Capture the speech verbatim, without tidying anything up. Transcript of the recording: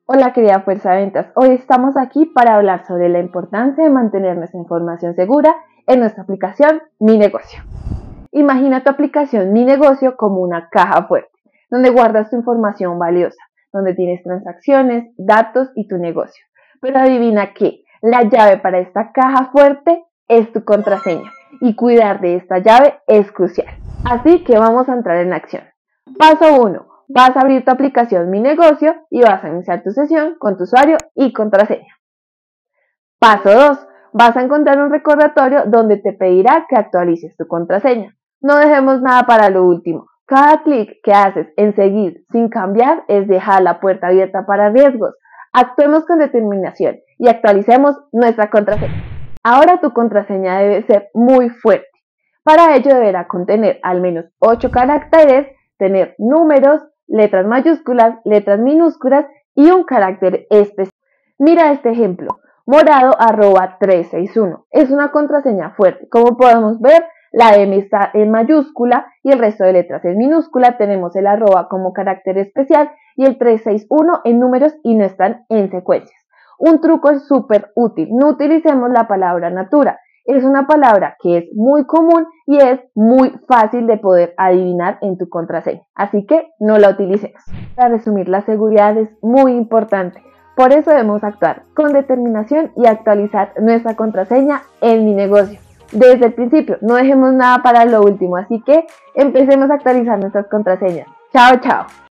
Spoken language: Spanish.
Hola querida Fuerza de Ventas, hoy estamos aquí para hablar sobre la importancia de mantener nuestra información segura en nuestra aplicación Mi Negocio. Imagina tu aplicación Mi Negocio como una caja fuerte, donde guardas tu información valiosa, donde tienes transacciones, datos y tu negocio. Pero adivina qué, la llave para esta caja fuerte es tu contraseña y cuidar de esta llave es crucial. Así que vamos a entrar en acción. Paso uno. Vas a abrir tu aplicación Mi Negocio y vas a iniciar tu sesión con tu usuario y contraseña. Paso dos. Vas a encontrar un recordatorio donde te pedirá que actualices tu contraseña. No dejemos nada para lo último. Cada clic que haces en seguir sin cambiar es dejar la puerta abierta para riesgos. Actuemos con determinación y actualicemos nuestra contraseña. Ahora tu contraseña debe ser muy fuerte. Para ello deberá contener al menos ocho caracteres, tener números, letras mayúsculas, letras minúsculas y un carácter especial. Mira este ejemplo, morado arroba trescientos sesenta y uno. Es una contraseña fuerte. Como podemos ver, la M está en mayúscula y el resto de letras en minúscula. Tenemos el arroba como carácter especial y el trescientos sesenta y uno en números y no están en secuencias. Un truco es súper útil. No utilicemos la palabra natura. Es una palabra que es muy común y es muy fácil de poder adivinar en tu contraseña, así que no la utilicemos. Para resumir, la seguridad es muy importante, por eso debemos actuar con determinación y actualizar nuestra contraseña en Mi Negocio. Desde el principio, no dejemos nada para lo último, así que empecemos a actualizar nuestras contraseñas. Chao, chao.